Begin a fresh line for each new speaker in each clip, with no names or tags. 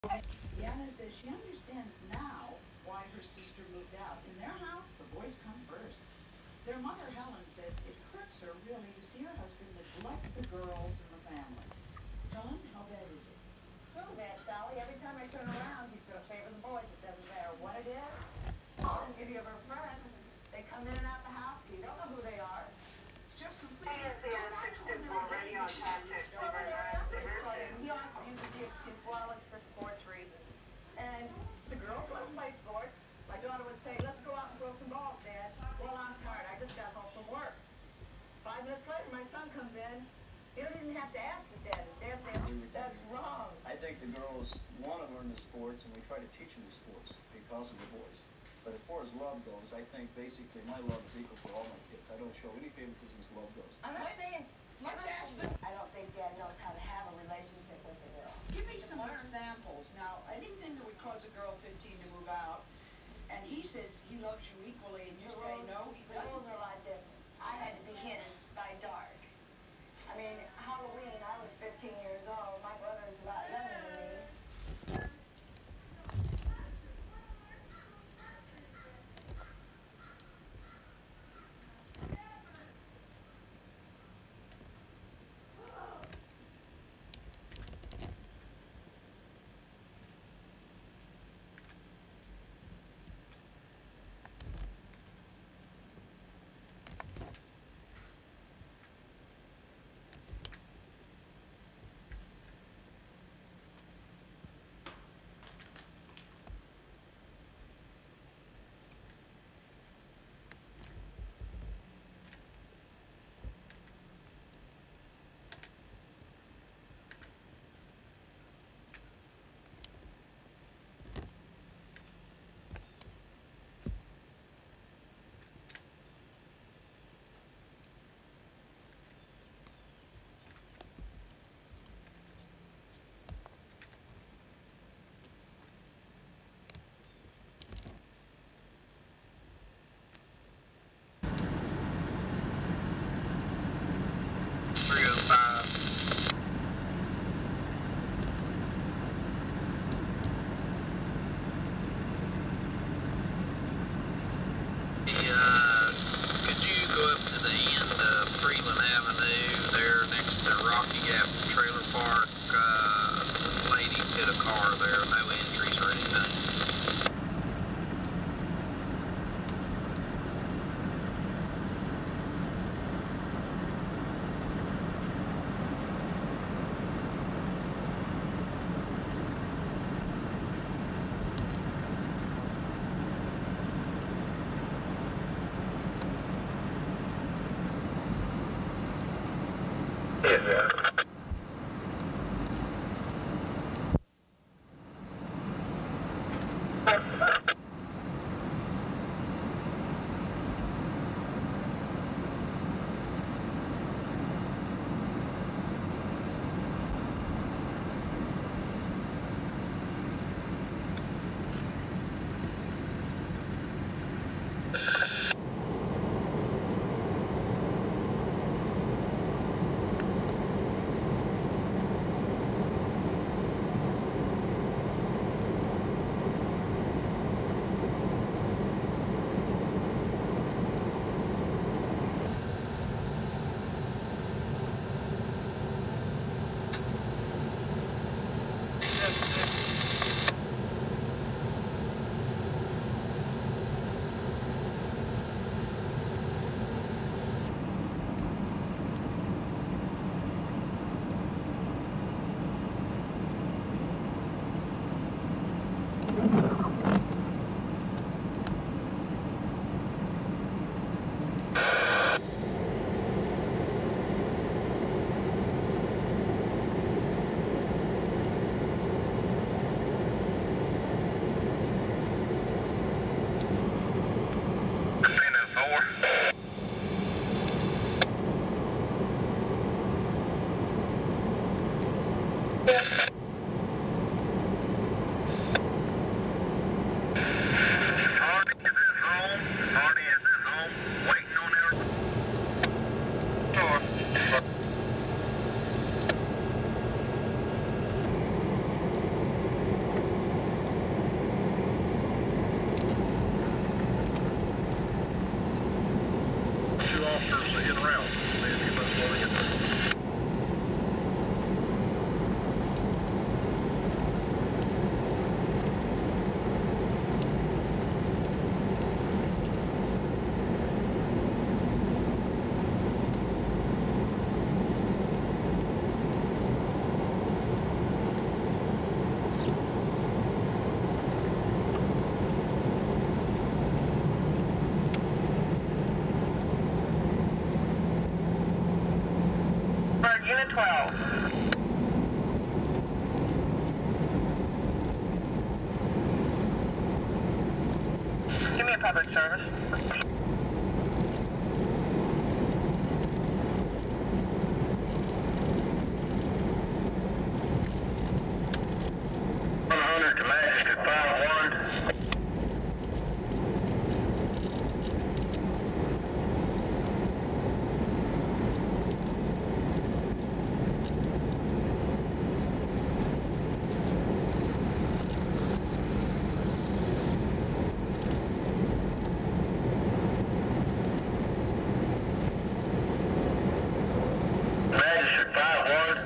Deanna says she understands now why her sister moved out. In their house, the boys come first. Their mother, Helen, says it hurts her really to see her husband neglect the girls in the family. Helen, how bad is it?
So bad, Sally. Every time I turn around, he's going to favor the boys. It doesn't matter what it is. Or any of her friends. They come in and out the house. You don't know who they are.
Just completely.
He also uses the excuse, well, it's for sports reasons. And the girls want to play sports. My daughter would say, let's go out and throw some balls, Dad. Well, I'm tired. I just got home from work. 5 minutes later, my son comes in. You don't even have to ask his dad. His dad says, that's wrong.
I think the girls want to learn the sports, and we try to teach them the sports because of the boys. But as far as love goes, I think basically my love is equal for all my kids. I don't show any favoritism as love goes.
I'm not saying...
Let's ask them.
I don't think Dad knows how to have a relationship with a girl.
Give me some examples. Now, anything that would cause a girl 15 to move out, and he says he loves you equally, and you say no, he
The rules
doesn't.
are a lot different. I had to be hidden by dark. I mean, Halloween, I was 15 years old. My brother is about 11 than me.
Could you go up to the end of Freeland Avenue there next to Rocky Gap Trailer Park? Lady hit a car there, no injuries or anything. Yeah.
12. Give me a public service. To Magistrate 5-1. Magistrate 5-1.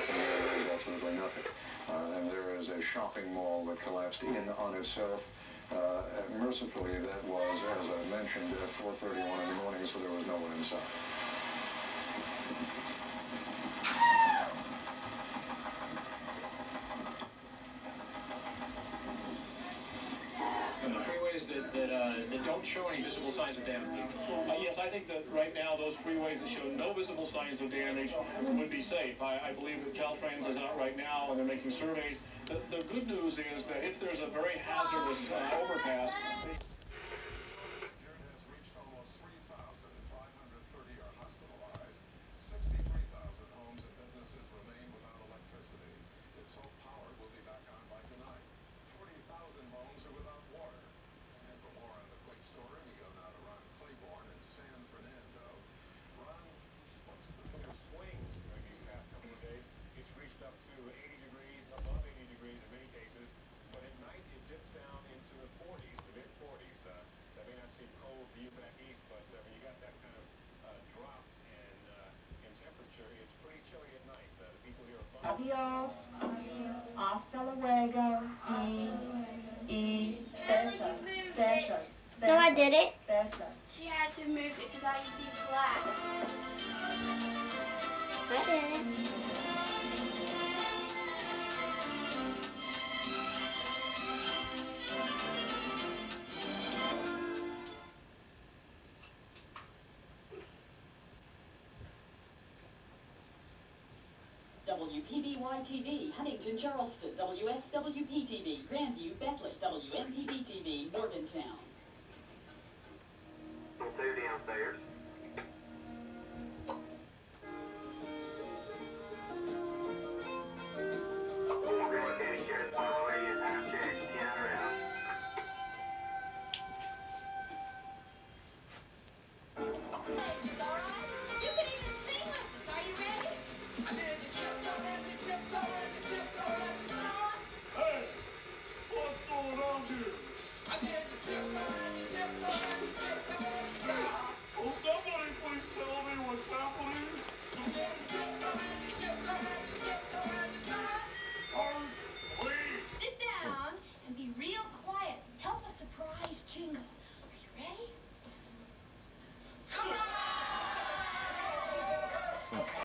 Shopping mall that collapsed in on itself. Mercifully, that was, as I mentioned, at 4:31 in the morning, so there was no one inside.
And the freeways that don't show any visible signs of damage?
Yes, I think that right now those freeways that show no visible signs of damage would be safe. I believe that Caltrans is out right now and they're making surveys. The good news is that if there's a very hazardous overpass,
Adios, hasta luego, y besos.
No, I did it.
Besos.
She had to move it because all you see is black. I did it.
WPBY-TV, Huntington, Charleston, WSWP-TV, Grandview, Beckley, WMPB-TV, Morgantown.
Two downstairs.